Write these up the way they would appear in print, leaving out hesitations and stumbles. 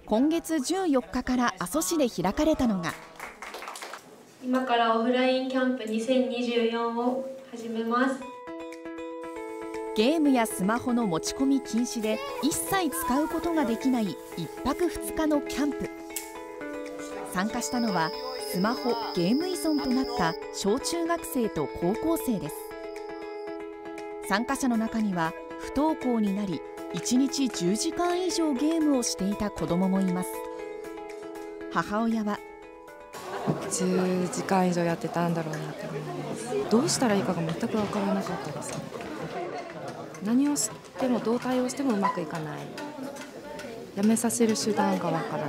今月14日から阿蘇市で開かれたのが、 今からオフラインキャンプ2024を始めます。 ゲームやスマホの持ち込み禁止で一切使うことができない1泊2日のキャンプ。参加したのはスマホ・ゲーム依存となった小中学生と高校生です。参加者の中には不登校になり1日10時間以上ゲームをしていた子どももいます。母親は 10時間以上やってたんだろうなと思います。どうしたらいいかが全く分からなかったですね。何をしてもどう対応してもうまくいかない。やめさせる手段が分からない。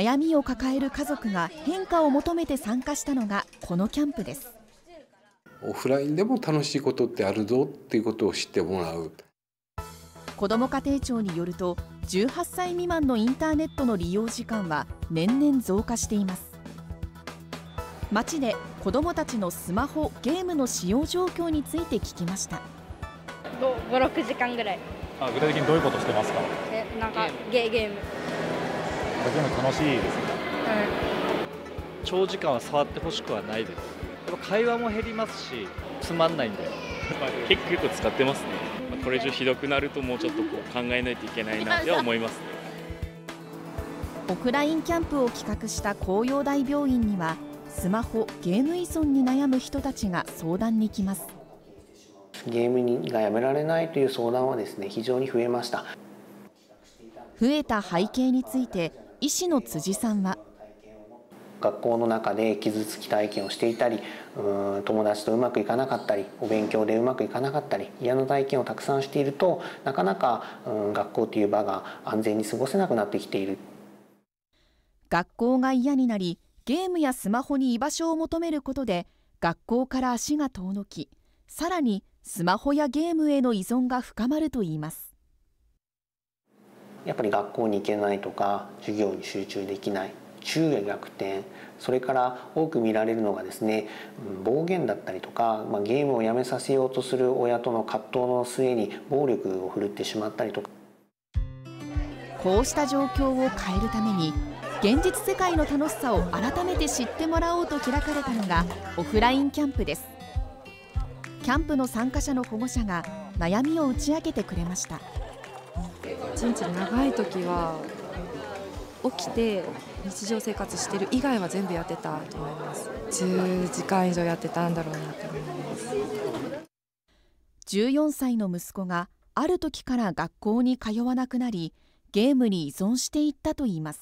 悩みを抱える家族が変化を求めて参加したのがこのキャンプです。 オフラインでも楽しいことってあるぞっていうことを知ってもらう。 子ども家庭庁によると、18歳未満のインターネットの利用時間は年々増加しています。街で子どもたちのスマホ・ゲームの使用状況について聞きました。 5、6時間ぐらい。 具体的にどういうことしてますか？ なんかゲーム。 ゲーム楽しいですね。 長時間は触ってほしくはないです。やっぱ会話も減りますし、つまんないんで。 結構使ってますね。これ以上ひどくなるともうちょっと考えないといけないなって思いますね。 オフラインキャンプを企画した紅葉台病院にはスマホ・ゲーム依存に悩む人たちが相談に来ます。 ゲームがやめられないという相談はですね、非常に増えました。 増えた背景について医師の辻さんは、 学校の中で傷つき体験をしていたり、友達とうまくいかなかったり、お勉強でうまくいかなかったり、嫌な体験をたくさんしていると、なかなか学校という場が安全に過ごせなくなってきている。 学校が嫌になり、ゲームやスマホに居場所を求めることで学校から足が遠のき、さらにスマホやゲームへの依存が深まるといいます。 やっぱり学校に行けないとか、授業に集中できない、昼夜逆転、それから多く見られるのがですね、暴言だったりとか、ゲームをやめさせようとする親との葛藤の末に暴力を振るってしまったりとか。 こうした状況を変えるために、現実世界の楽しさを改めて知ってもらおうと開かれたのがオフラインキャンプです。キャンプの参加者の保護者が悩みを打ち明けてくれました。 一日長い時は起きて日常生活してる以外は全部やってたと思います。10時間以上やってたんだろうなと思います。 14歳の息子がある時から学校に通わなくなり、ゲームに依存していったといいます。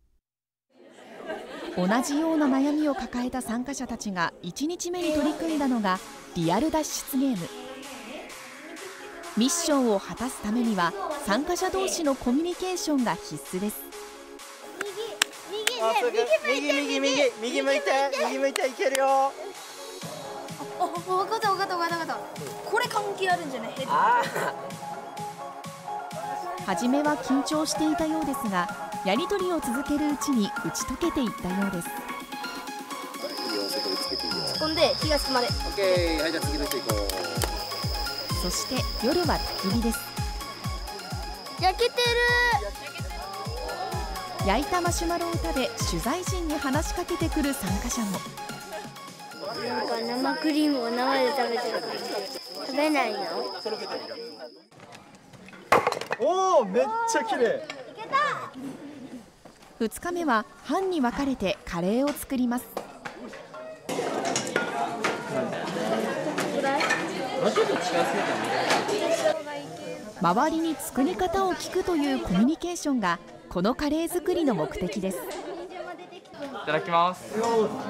同じような悩みを抱えた参加者たちが1日目に取り組んだのがリアル脱出ゲーム。ミッションを果たすためには参加者同士のコミュニケーションが必須です。 右向いていけるよ。 分かった。これ関係あるんじゃない？ 初めは緊張していたようですが、やり取りを続けるうちに打ち解けていったようです。 突っ込んで火がつくまで。 オッケー。はい、じゃあ次の人行こう。 そして夜は焚き火です。 焼けてる。 焼いたマシュマロを食べ、取材陣に話しかけてくる参加者も。 なんか生クリームを生で食べてる感じ。食べないの？ おお、めっちゃ綺麗。 2日目は班に分かれてカレーを作ります。周りに作り方を聞くというコミュニケーションがこのカレー作りの目的です。 いただきます。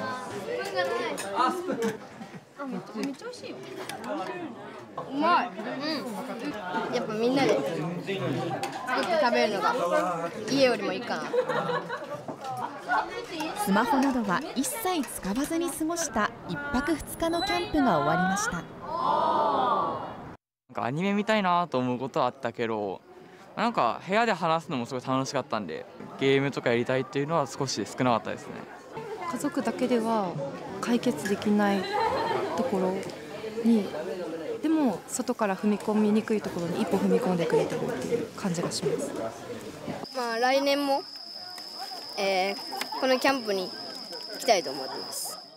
めっちゃ美味しいよ。うまい。やっぱみんなで作って食べるのが家よりもいいかな。 スマホなどは一切使わずに過ごした1泊2日のキャンプが終わりました。 なんかアニメ見たいなと思うことはあったけど、なんか部屋で話すのもすごい楽しかったんで、ゲームとかやりたいっていうのは少し少なかったですね。 家族だけでは解決できないところに、でも外から踏み込みにくいところに一歩踏み込んでくれてるっていう感じがします。 まあ来年も、このキャンプに来たいと思ってます。